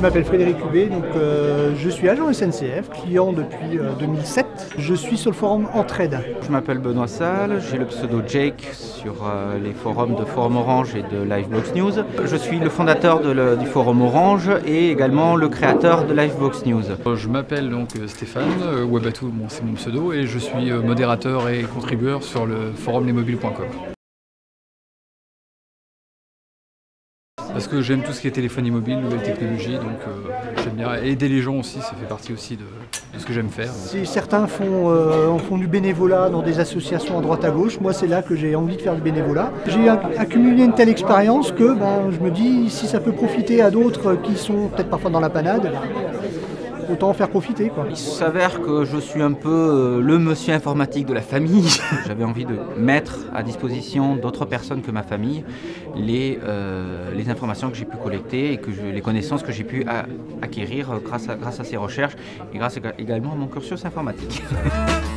m'appelle Frédéric Hubé, donc je suis agent SNCF, client depuis 2007. Je suis sur le forum Entraide. Je m'appelle Benoît Salle, j'ai le pseudo Jake sur les forums de Forum Orange et de Livebox News. Je suis le fondateur du forum Orange et également le créateur de Livebox News. Je m'appelle donc Stéphane, Wabatou, c'est mon pseudo, et je suis modérateur et contributeur sur le forum lesmobiles.com. Parce que j'aime tout ce qui est téléphonie mobile, nouvelles technologies, donc j'aime bien aider les gens aussi, ça fait partie aussi de ce que j'aime faire. Si certains font du bénévolat dans des associations à droite à gauche, moi c'est là que j'ai envie de faire du bénévolat. J'ai accumulé une telle expérience que je me dis si ça peut profiter à d'autres qui sont peut-être parfois dans la panade, autant en faire profiter, quoi. Il s'avère que je suis un peu le monsieur informatique de la famille. J'avais envie de mettre à disposition d'autres personnes que ma famille les informations que j'ai pu collecter et les connaissances que j'ai pu acquérir grâce à ces recherches et grâce également à mon cursus informatique.